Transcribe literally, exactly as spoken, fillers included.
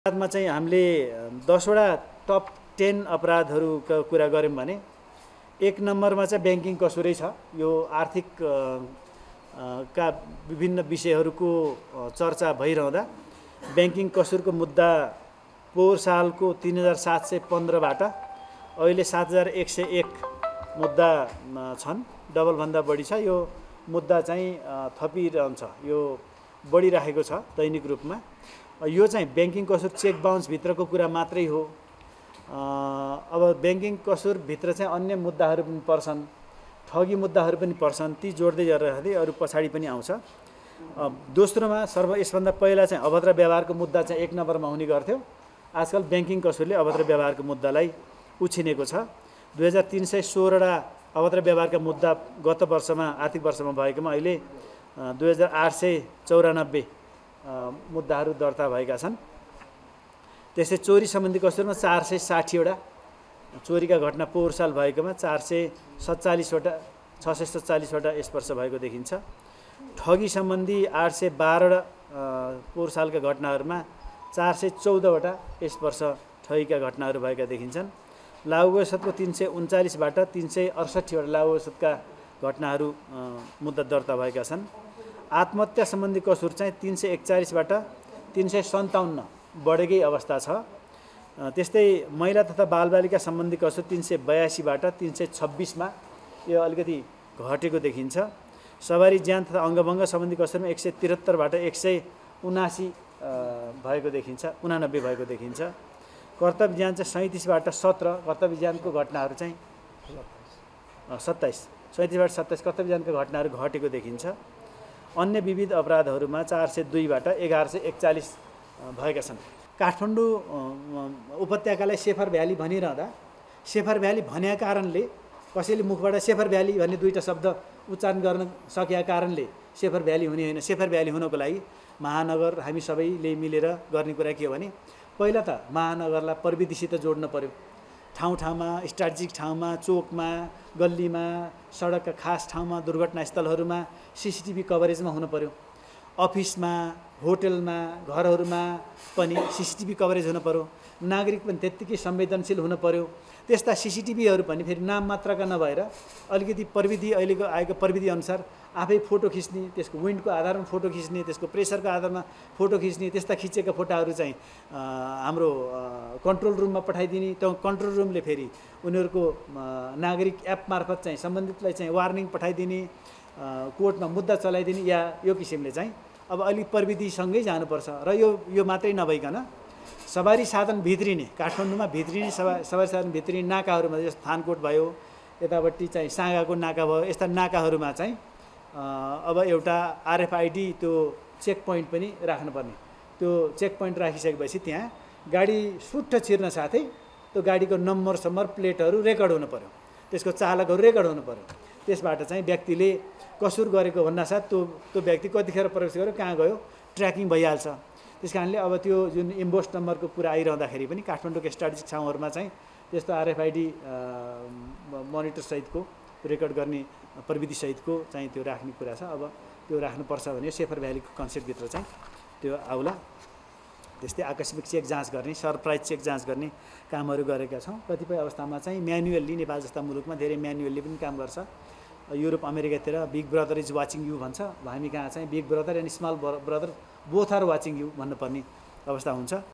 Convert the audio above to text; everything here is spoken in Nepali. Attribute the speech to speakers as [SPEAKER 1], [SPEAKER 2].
[SPEAKER 1] अपराधमा चाहिँ हामीले दसवटा टप टेन अपराधहरूको कुरा गऱ्यौँ भने एक नम्बरमा चाहिँ ब्याङ्किङ कसुरै छ। यो आर्थिक का विभिन्न विषयहरूको चर्चा भइरहँदा ब्याङ्किङ कसुरको मुद्दा पोहोर सालको तीन हजार सात सय पन्ध्रबाट अहिले सात हजार एक सय एक मुद्दा छन्, डबलभन्दा बढी छ। यो मुद्दा चाहिँ थपिरहन्छ, यो बढिरहेको छ दैनिक रूपमा। यो चाहिँ ब्याङ्किङ कसुर चेक बााउन्स भित्रको कुरा मात्रै हो। अब ब्याङ्किङ कसुर भित्र चाहिँ अन्य मुद्दाहरू पनि पर्छन्, ठगी मुद्दाहरू पनि पर्छन्। ती जोड्दै गर्दाखेरि अरू पछाडि पनि आउँछ। दोस्रोमा सर्व यसभन्दा पहिला चाहिँ अभद्र व्यवहारको मुद्दा चाहिँ एक नम्बरमा हुने गर्थ्यो। आजकल ब्याङ्किङ कसुरले अभद्र व्यवहारको मुद्दालाई उछिनेको छ। दुई हजार तिन सय सोह्रवटा अभद्र व्यवहारका मुद्दा गत वर्षमा आर्थिक वर्षमा भएकोमा अहिले दुई हजार आठ सय चौरानब्बे मुद्दाहरू दर्ता भएका छन्। त्यसै चोरी सम्बन्धी कसुरमा चार सय साठीवटा चोरीका घटना पोहोर साल भएकोमा चार सय सत्तालिसवटा छ सय सत्तालिसवटा यस वर्ष भएको देखिन्छ। ठगी सम्बन्धी आठ सय बाह्रवटा पोहोर सालका घटनाहरूमा चार सय चौधवटा यस वर्ष ठगीका घटनाहरू भएका देखिन्छन्। लागु औषधको तीन सय उन्चालिसबाट तीन सय अडसट्ठीवटा लागु औषधका घटनाहरू मुद्दा दर्ता भएका छन्। आत्महत्या सम्बन्धी कसुर चाहिँ तीन सय एकचालिसबाट तीन सय सन्ताउन्न बढेकै अवस्था छ। त्यस्तै महिला तथा बालबालिका सम्बन्धी कसुर तीन सय बयासीबाट तीन सय छब्बिसमा यो अलिकति घटेको देखिन्छ। सवारी ज्यान तथा अङ्गभङ्ग सम्बन्धी कसुरमा एक सय त्रिहत्तरबाट एक सय उनासी भएको देखिन्छ, उनानब्बे भएको देखिन्छ। कर्तव्य ज्यान चाहिँ सैँतिसबाट सत्र, कर्तव्य ज्यानको घटनाहरू चाहिँ सत्ताइस, सैँतिसबाट सत्ताइस कर्तव्य ज्यानका घटनाहरू घटेको देखिन्छ। अन्य विविध अपराधहरूमा चार सय दुईबाट एघार सय एकचालिस भएका छन्। काठमाडौँ उपत्यकालाई सेफर भ्याली भनिरहँदा सेफर भ्याली भनेका कारणले कसैले मुखबाट सेफर भ्याली भन्ने दुईवटा शब्द उच्चारण गर्न सकेका कारणले सेफर भ्याली हुने होइन। सेफर भ्याली हुनको लागि महानगर हामी सबैले मिलेर गर्ने कुरा के हो भने पहिला त महानगरलाई प्रविधिसित जोड्न पर्यो। ठाउँ ठाउँमा, स्ट्राटेजिक ठाउँमा, चोकमा, गल्लीमा, सडकका खास ठाउँमा, दुर्घटना स्थलहरूमा सिसिटिभी कभरेजमा हुनु पर्यो। अफिसमा, होटलमा, घरहरूमा पनि सिसिटिभी कभरेज हुनु पर्यो। नागरिक पनि त्यत्तिकै संवेदनशील हुनु पर्यो। त्यस्ता सिसिटिभीहरू पनि फेरि नाम मात्रका नभएर अलिकति प्रविधि अहिलेको आएको प्रविधि अनुसार आफै फोटो खिच्ने, त्यसको विन्डको आधारमा फोटो खिच्ने, त्यसको प्रेसरको आधारमा फोटो खिच्ने, त्यस्ता खिचेका फोटाहरू चाहिँ हाम्रो कन्ट्रोल रुममा पठाइदिने। त्यो कन्ट्रोल रुमले फेरि उनीहरूको नागरिक एप मार्फत चाहिँ सम्बन्धितलाई चाहिँ वार्निङ पठाइदिने, कोर्टमा मुद्दा चलाइदिने या यो किसिमले चाहिँ अब अलिक प्रविधिसँगै जानुपर्छ। र यो यो मात्रै नभइकन सवारी साधन भित्रिने, काठमाडौँमा भित्रिने सवा सवारी साधन भित्रिने नाकाहरूमा जस्तो थानकोट भयो, यतापट्टि चाहिँ साँगाको नाका भयो, यस्ता नाकाहरूमा चाहिँ अब एउटा आरएफआइडी त्यो चेक पोइन्ट पनि राख्नुपर्ने। त्यो चेक पोइन्ट राखिसकेपछि त्यहाँ गाडी सुट्ट छिर्न साथै त्यो गाडीको नम्बर सम्बर प्लेटहरू रेकर्ड हुनु पर्यो, त्यसको चालकहरू रेकर्ड हुनु पर्यो। त्यसबाट चाहिँ व्यक्तिले कसुर गरेको भन्नासाथ त्यो त्यो व्यक्ति कतिखेर प्रवेश गर्यो, कहाँ गयो, ट्र्याकिङ भइहाल्छ। त्यस कारणले अब त्यो जुन इम्बोस नम्बरको कुरा आइरहँदाखेरि पनि काठमाडौँको स्ट्राटेजिक ठाउँहरूमा चाहिँ त्यस्तो आरएफआइडी मोनिटरसहितको रेकर्ड गर्ने प्रविधिसहितको चाहिँ त्यो राख्ने कुरा छ। अब त्यो राख्नुपर्छ भने सेफर भ्यालीको कन्सेप्टभित्र चाहिँ त्यो आउला। त्यस्तै आकस्मिक चेक जाँच गर्ने, सरप्राइज चेक जाँच गर्ने कामहरू गरेका छौँ। कतिपय अवस्थामा चाहिँ म्यानुअल्ली, नेपाल जस्ता मुलुकमा धेरै म्यानुअल्ली पनि काम गर्छ। युरोप अमेरिकातिर big brother is watching you भन्छ, हामी कहाँ चाहिँ big brother and small brother both are watching you भन्नुपर्ने अवस्था हुन्छ।